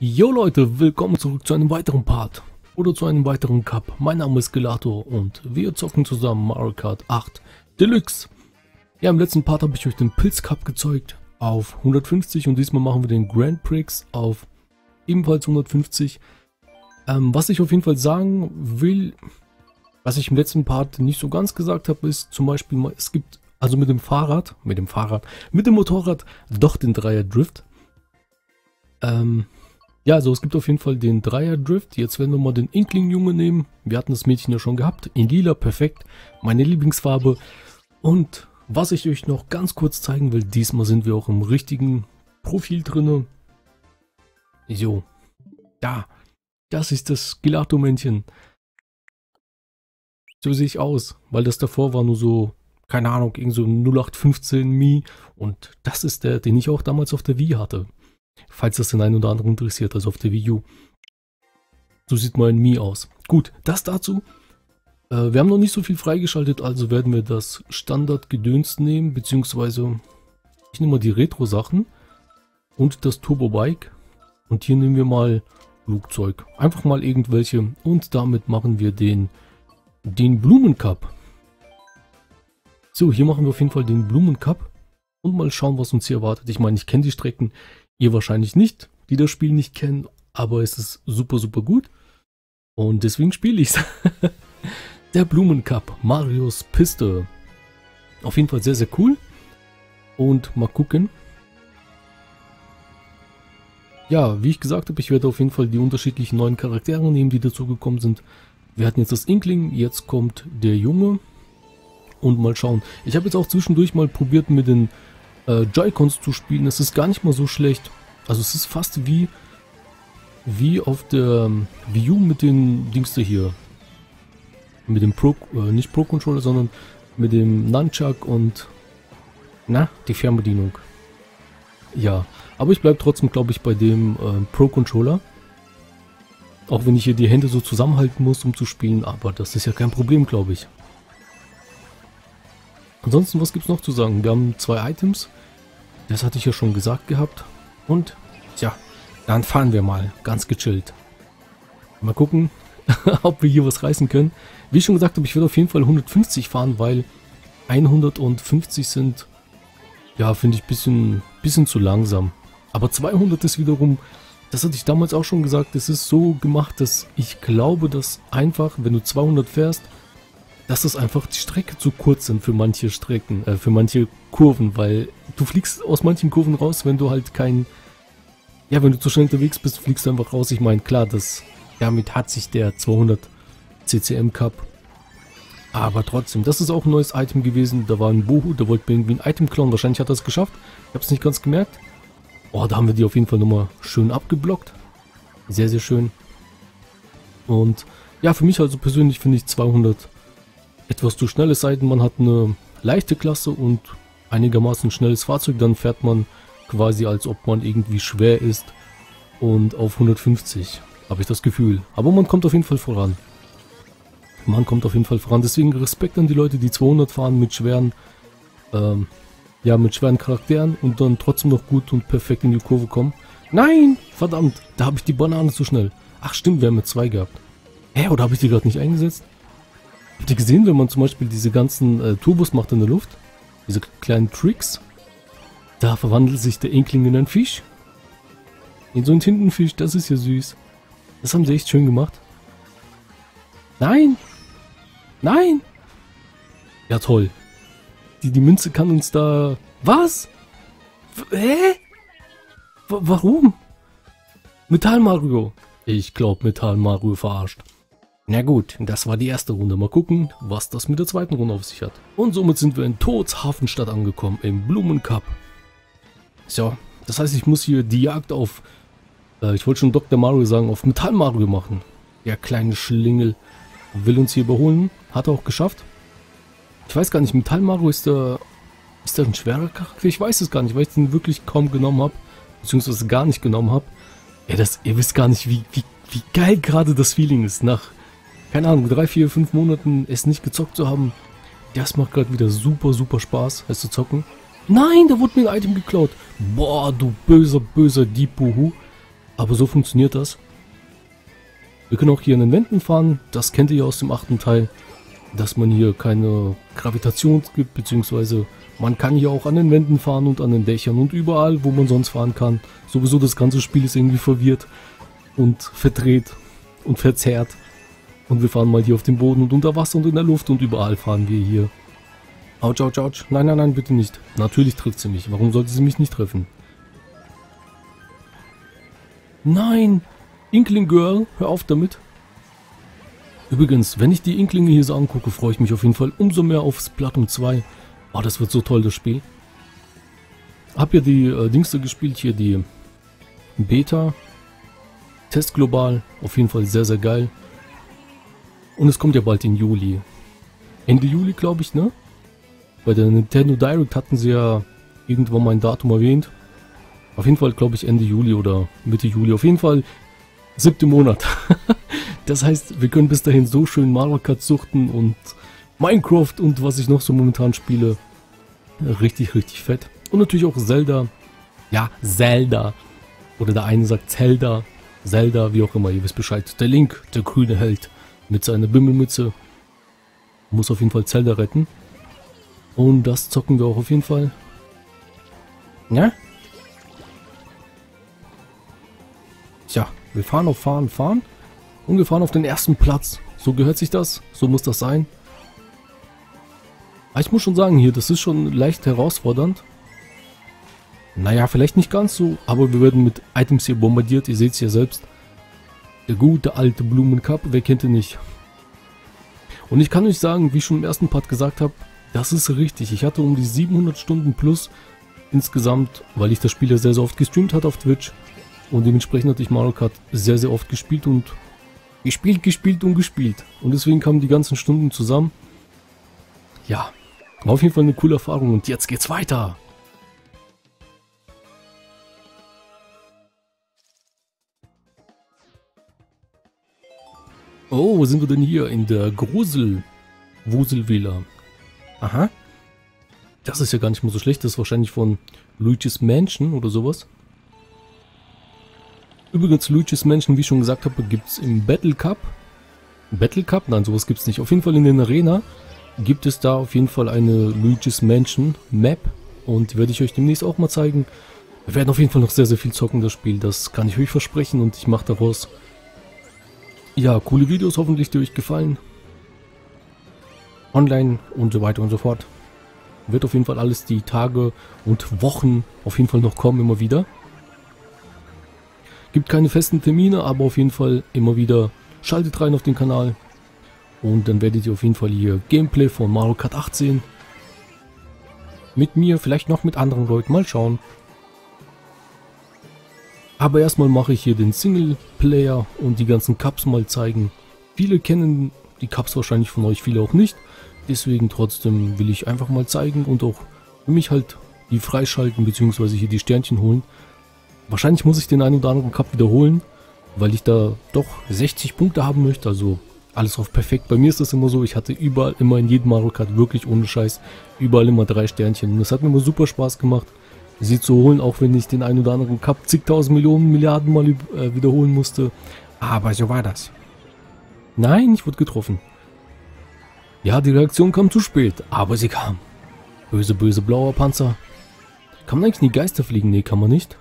Jo Leute, willkommen zurück zu einem weiteren Part oder zu einem weiteren Cup. Mein Name ist Gelato und wir zocken zusammen Mario Kart 8 Deluxe. Ja, im letzten Part habe ich euch den Pilz Cup gezeigt auf 150 und diesmal machen wir den Grand Prix auf ebenfalls 150. Was ich auf jeden Fall sagen will, was ich im letzten Part nicht so ganz gesagt habe, ist zum Beispiel, es gibt also mit dem Motorrad doch den Dreier Drift. Ja, also es gibt auf jeden Fall den Dreier Drift. Jetzt werden wir mal den Inkling-Junge nehmen. Wir hatten das Mädchen ja schon gehabt. In lila, perfekt. Meine Lieblingsfarbe. Und was ich euch noch ganz kurz zeigen will, diesmal sind wir auch im richtigen Profil drinne. So, da. Das ist das Gelato-Männchen. So sehe ich aus, weil das davor war nur so, keine Ahnung, irgend so 0815 Mi. Und das ist der, den ich auch damals auf der Wii hatte. Falls das den einen oder anderen interessiert, also auf der Wii U. So sieht mein Mi aus. Gut, das dazu. Wir haben noch nicht so viel freigeschaltet, also werden wir das Standard-Gedöns nehmen, beziehungsweise ich nehme mal die Retro-Sachen und das Turbo-Bike. Und hier nehmen wir mal Flugzeug. Einfach mal irgendwelche und damit machen wir den Blumencup. So, hier machen wir auf jeden Fall den Blumencup und mal schauen, was uns hier erwartet. Ich meine, ich kenne die Strecken. Ihr wahrscheinlich nicht, die das Spiel nicht kennen, aber es ist super, super gut. Und deswegen spiele ich es. Der Blumencup, Marios Piste. Auf jeden Fall sehr, sehr cool. Und mal gucken. Ja, wie ich gesagt habe, ich werde auf jeden Fall die unterschiedlichen neuen Charaktere nehmen, die dazugekommen sind. Wir hatten jetzt das Inkling, jetzt kommt der Junge. Und mal schauen. Ich habe jetzt auch zwischendurch mal probiert mit den Joy-Cons zu spielen. Es ist gar nicht mal so schlecht. Also es ist fast wie auf der Wii U mit den Dings da hier. Mit dem nicht Pro-Controller, sondern mit dem Nunchuck und die Fernbedienung. Ja, aber ich bleibe trotzdem, glaube ich, bei dem Pro-Controller. Auch wenn ich hier die Hände so zusammenhalten muss, um zu spielen, aber das ist ja kein Problem, glaube ich. Ansonsten, was gibt es noch zu sagen? Wir haben 2 Items. Das hatte ich ja schon gesagt gehabt. Und, tja, dann fahren wir mal. Ganz gechillt. Mal gucken, ob wir hier was reißen können. Wie ich schon gesagt habe, ich werde auf jeden Fall 150 fahren, weil 150 sind, ja, finde ich bisschen zu langsam. Aber 200 ist wiederum, das hatte ich damals auch schon gesagt, das ist so gemacht, dass ich glaube, dass einfach, wenn du 200 fährst, dass das einfach die Strecke zu kurz sind für manche Strecken, für manche Kurven, weil du fliegst aus manchen Kurven raus, wenn du halt wenn du zu schnell unterwegs bist, fliegst du einfach raus. Ich meine, klar, damit hat sich der 200 CCM Cup, aber trotzdem, das ist auch ein neues Item gewesen. Da war ein Bohu, der wollte irgendwie ein Item klauen, wahrscheinlich hat er es geschafft, ich habe es nicht ganz gemerkt. Oh, da haben wir die auf jeden Fall nochmal schön abgeblockt, sehr, sehr schön. Und ja, für mich also persönlich finde ich 200 etwas zu schnell, es sei denn, man hat eine leichte Klasse und einigermaßen schnelles Fahrzeug, dann fährt man quasi, als ob man irgendwie schwer ist und auf 150, habe ich das Gefühl. Aber man kommt auf jeden Fall voran. Deswegen Respekt an die Leute, die 200 fahren mit schweren Charakteren und dann trotzdem noch gut und perfekt in die Kurve kommen. Nein, verdammt, da habe ich die Banane zu schnell. Ach stimmt, wir haben mit 2 gehabt. Hä, oder habe ich die gerade nicht eingesetzt? Habt ihr gesehen, wenn man zum Beispiel diese ganzen Turbos macht in der Luft? Diese kleinen Tricks? Da verwandelt sich der Inkling in einen Fisch. In so einen Tintenfisch, das ist ja süß. Das haben sie echt schön gemacht. Nein! Nein! Ja toll. Die Münze kann uns da... Was? Hä? Warum? Metall Mario. Ich glaube, Metall Mario verarscht. Na gut, das war die erste Runde. Mal gucken, was das mit der zweiten Runde auf sich hat. Und somit sind wir in Toads Hafenstadt angekommen, im Blumencup. So, das heißt, ich muss hier die Jagd auf, ich wollte schon Dr. Mario sagen, auf Metall Mario machen. Der kleine Schlingel will uns hier überholen. Hat er auch geschafft. Ich weiß gar nicht, Metall Mario ist der ein schwerer Charakter? Ich weiß es gar nicht, weil ich den wirklich kaum genommen habe. Beziehungsweise gar nicht genommen habe. Ja, ihr wisst gar nicht, wie geil gerade das Feeling ist, nach keine Ahnung, 3, 4, 5 Monaten es nicht gezockt zu haben. Das macht gerade wieder super, super Spaß, es zu zocken. Nein, da wurde mir ein Item geklaut. Boah, du böser, böser Dieb Bohu. Aber so funktioniert das. Wir können auch hier an den Wänden fahren. Das kennt ihr ja aus dem 8. Teil. Dass man hier keine Gravitation gibt, beziehungsweise man kann hier auch an den Wänden fahren und an den Dächern und überall, wo man sonst fahren kann. Sowieso das ganze Spiel ist irgendwie verwirrt und verdreht und verzerrt. Und wir fahren mal hier auf dem Boden und unter Wasser und in der Luft und überall fahren wir hier. Autsch, autsch, autsch. Nein, nein, nein, bitte nicht. Natürlich trifft sie mich. Warum sollte sie mich nicht treffen? Nein! Inkling Girl, hör auf damit. Übrigens, wenn ich die Inklinge hier so angucke, freue ich mich auf jeden Fall umso mehr auf Splatoon 2. Oh, das wird so toll, das Spiel. Hab ja die Dings da gespielt, hier die Beta. Test global, auf jeden Fall sehr, sehr geil. Und es kommt ja bald in Juli. Ende Juli, glaube ich, ne? Bei der Nintendo Direct hatten sie ja irgendwann mal ein Datum erwähnt. Auf jeden Fall, glaube ich, Ende Juli oder Mitte Juli. Auf jeden Fall 7. Monat. Das heißt, wir können bis dahin so schön Mario Kart suchten und Minecraft und was ich noch so momentan spiele. Richtig, richtig fett. Und natürlich auch Zelda. Ja, Zelda. Oder der eine sagt Zelda. Zelda, wie auch immer, ihr wisst Bescheid. Der Link, der grüne Held mit seiner Bimmelmütze, muss auf jeden Fall Zelda retten. Und das zocken wir auch auf jeden Fall. Ja? Tja, wir fahren auf Fahren, fahren. Und wir fahren auf den ersten Platz. So gehört sich das. So muss das sein. Aber ich muss schon sagen hier, das ist schon leicht herausfordernd. Naja, vielleicht nicht ganz so, aber wir werden mit Items hier bombardiert. Ihr seht es ja selbst. Der gute alte Blumencup, wer kennt ihn nicht? Und ich kann euch sagen, wie ich schon im ersten Part gesagt habe, das ist richtig. Ich hatte um die 700 Stunden plus insgesamt, weil ich das Spiel ja sehr, sehr oft gestreamt hatte auf Twitch. Und dementsprechend hatte ich Mario Kart sehr, sehr oft gespielt und gespielt und gespielt. Und deswegen kamen die ganzen Stunden zusammen. Ja, war auf jeden Fall eine coole Erfahrung und jetzt geht's weiter. Oh, wo sind wir denn hier? In der Wuselvilla. Aha. Das ist ja gar nicht mal so schlecht. Das ist wahrscheinlich von Luigi's Mansion oder sowas. Übrigens, Luigi's Mansion, wie ich schon gesagt habe, gibt es im Battle Cup. Battle Cup? Nein, sowas gibt es nicht. Auf jeden Fall in den Arena gibt es da auf jeden Fall eine Luigi's Mansion Map. Und die werde ich euch demnächst auch mal zeigen. Wir werden auf jeden Fall noch sehr, sehr viel zocken, das Spiel. Das kann ich euch versprechen und ich mache daraus, ja, coole Videos hoffentlich, die euch gefallen. Online und so weiter und so fort. Wird auf jeden Fall alles die Tage und Wochen auf jeden Fall noch kommen, immer wieder. Gibt keine festen Termine, aber auf jeden Fall immer wieder schaltet rein auf den Kanal. Und dann werdet ihr auf jeden Fall hier Gameplay von Mario Kart 8 sehen. Mit mir, vielleicht noch mit anderen Leuten, mal schauen. Aber erstmal mache ich hier den Singleplayer und die ganzen Cups mal zeigen. Viele kennen die Cups wahrscheinlich von euch, viele auch nicht. Deswegen trotzdem will ich einfach mal zeigen und auch für mich halt die freischalten bzw. hier die Sternchen holen. Wahrscheinlich muss ich den einen oder anderen Cup wiederholen, weil ich da doch 60 Punkte haben möchte. Also alles auf perfekt. Bei mir ist das immer so, ich hatte überall immer in jedem Mario Kart wirklich ohne Scheiß überall immer 3 Sternchen. Und das hat mir immer super Spaß gemacht, sie zu holen, auch wenn ich den einen oder anderen Cup zigtausend Millionen Milliarden Mal wiederholen musste. Aber so war das. Nein, ich wurde getroffen. Ja, die Reaktion kam zu spät, aber sie kam. Böse, böse blauer Panzer. Kann man eigentlich in die Geister fliegen? Nee, kann man nicht.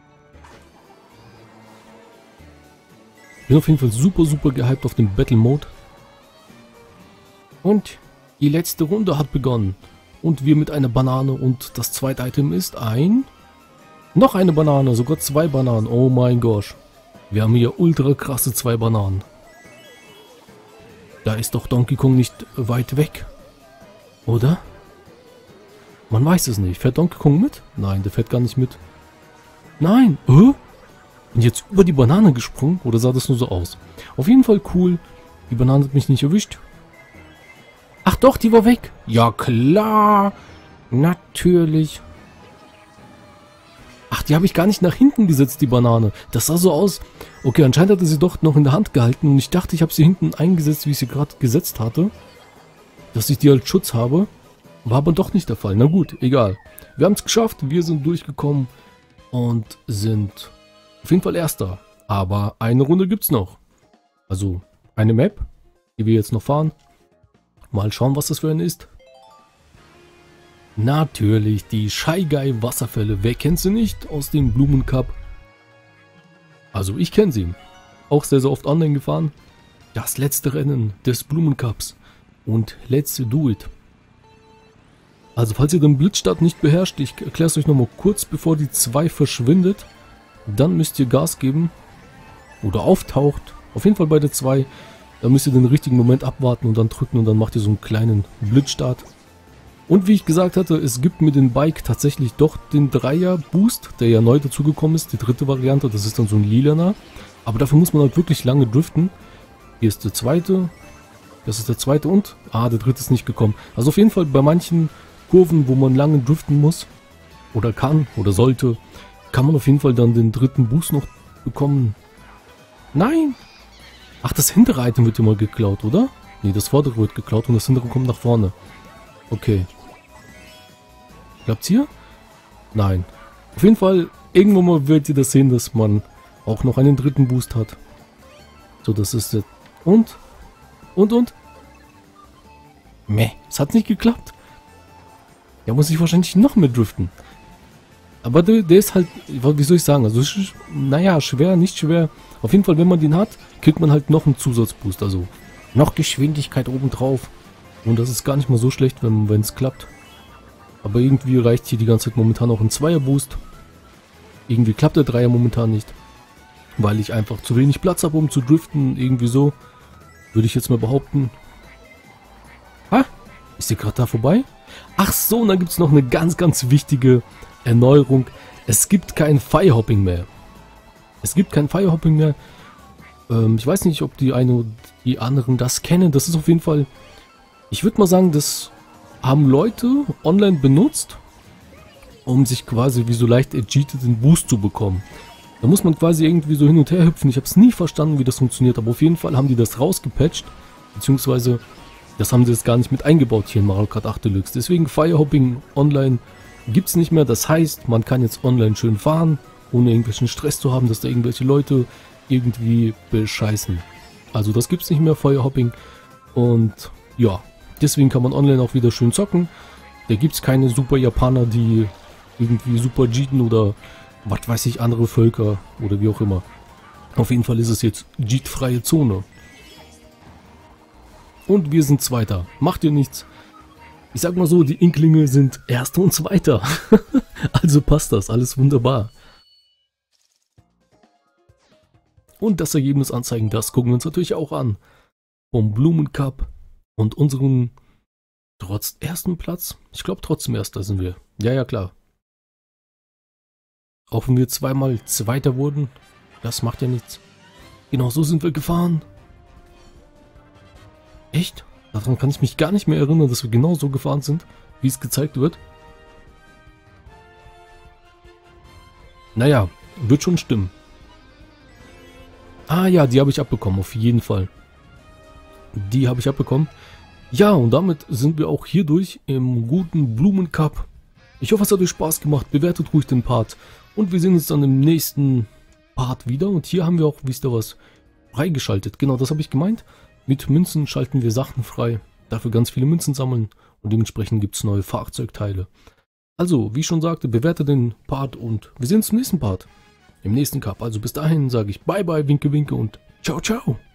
Bin auf jeden Fall super, super gehypt auf den Battle Mode. Und die letzte Runde hat begonnen. Und wir mit einer Banane und das zweite Item ist noch eine Banane, sogar 2 Bananen. Oh mein Gott. Wir haben hier ultra krasse 2 Bananen. Da ist doch Donkey Kong nicht weit weg. Oder? Man weiß es nicht. Fährt Donkey Kong mit? Nein, der fährt gar nicht mit. Nein. Und jetzt über die Banane gesprungen? Oder sah das nur so aus? Auf jeden Fall cool. Die Banane hat mich nicht erwischt. Ach doch, die war weg. Ja klar. Natürlich. Ach, die habe ich gar nicht nach hinten gesetzt, die Banane. Das sah so aus. Okay, anscheinend hatte sie doch noch in der Hand gehalten. Und ich dachte, ich habe sie hinten eingesetzt, wie ich sie gerade gesetzt hatte. Dass ich die als Schutz habe. War aber doch nicht der Fall. Na gut, egal. Wir haben es geschafft. Wir sind durchgekommen. Und sind Auf jeden Fall erster. Aber eine Runde gibt's noch. Also eine Map, die wir jetzt noch fahren. Mal schauen, was das für eine ist. Natürlich die Shy Guy Wasserfälle. Wer kennt sie nicht aus dem Blumencup? Also ich kenne sie. Auch sehr, sehr oft online gefahren. Das letzte Rennen des Blumencups. Und let's do it. Also falls ihr den Blitzstart nicht beherrscht, ich erkläre es euch nochmal kurz, bevor die 2 verschwindet. Dann müsst ihr Gas geben. Oder auftaucht. Auf jeden Fall bei der 2. Dann müsst ihr den richtigen Moment abwarten und dann drücken und dann macht ihr so einen kleinen Blitzstart. Und wie ich gesagt hatte, es gibt mit dem Bike tatsächlich doch den 3er Boost, der ja neu dazugekommen ist. Die dritte Variante, das ist dann so ein lilaner. Aber dafür muss man halt wirklich lange driften. Hier ist der zweite. Das ist der zweite und... der dritte ist nicht gekommen. Also auf jeden Fall bei manchen Kurven, wo man lange driften muss, oder kann, oder sollte, kann man auf jeden Fall dann den dritten Boost noch bekommen. Nein! Ach, das hintere Item wird immer geklaut, oder? Nee, das vordere wird geklaut und das hintere kommt nach vorne. Okay. Klappt's hier? Nein. Auf jeden Fall, irgendwo mal werdet ihr das sehen, dass man auch noch einen dritten Boost hat. So, das ist jetzt... Und? Meh, es hat nicht geklappt. Ja, muss ich wahrscheinlich noch mehr driften. Aber der ist halt, wie soll ich sagen, also naja, schwer, nicht schwer. Auf jeden Fall, wenn man den hat, kriegt man halt noch einen Zusatzboost, also noch Geschwindigkeit obendrauf. Und das ist gar nicht mal so schlecht, wenn es klappt. Aber irgendwie reicht hier die ganze Zeit momentan auch ein 2er Boost. Irgendwie klappt der 3er momentan nicht. Weil ich einfach zu wenig Platz habe, um zu driften. Irgendwie so, würde ich jetzt mal behaupten. Ist sie gerade da vorbei? Ach so, und dann gibt es noch eine ganz, ganz wichtige Erneuerung. Es gibt kein Firehopping mehr. Es gibt kein Firehopping mehr. Ich weiß nicht, ob die eine oder die anderen das kennen. Das ist auf jeden Fall... Ich würde mal sagen, das haben Leute online benutzt, um sich quasi wie so leicht cheateten Boost zu bekommen. Da muss man quasi irgendwie so hin und her hüpfen. Ich habe es nie verstanden, wie das funktioniert, aber auf jeden Fall haben die das rausgepatcht, beziehungsweise das haben sie jetzt gar nicht mit eingebaut hier in Mario Kart 8 Deluxe. Deswegen Firehopping online gibt es nicht mehr. Das heißt, man kann jetzt online schön fahren, ohne irgendwelchen Stress zu haben, dass da irgendwelche Leute irgendwie bescheißen. Also das gibt es nicht mehr, Firehopping. Und ja, deswegen kann man online auch wieder schön zocken. Da gibt es keine super Japaner, die irgendwie super cheaten oder was weiß ich, andere Völker oder wie auch immer. Auf jeden Fall ist es jetzt cheatfreie Zone. Und wir sind Zweiter. Macht ihr nichts. Ich sag mal so, die Inklinge sind Erster und Zweiter. Also passt das, alles wunderbar. Und das Ergebnis anzeigen, das gucken wir uns natürlich auch an. Vom Blumencup und unseren trotz ersten Platz. Ich glaube trotzdem Erster sind wir. Ja, klar. Auch wenn wir zweimal Zweiter wurden, das macht ja nichts. Genau so sind wir gefahren. Echt? Daran kann ich mich gar nicht mehr erinnern, dass wir genau so gefahren sind, wie es gezeigt wird. Naja, wird schon stimmen. Ja, die habe ich abbekommen, auf jeden Fall. Die habe ich abbekommen. Ja, und damit sind wir auch hier durch im guten Blumencup. Ich hoffe, es hat euch Spaß gemacht. Bewertet ruhig den Part. Und wir sehen uns dann im nächsten Part wieder. Und hier haben wir auch, wisst ihr was, freigeschaltet. Genau, das habe ich gemeint. Mit Münzen schalten wir Sachen frei. Dafür ganz viele Münzen sammeln. Und dementsprechend gibt es neue Fahrzeugteile. Also, wie ich schon sagte, bewertet den Part und wir sehen uns im nächsten Part. Im nächsten Cup. Also bis dahin sage ich Bye Bye, Winke Winke und Ciao Ciao.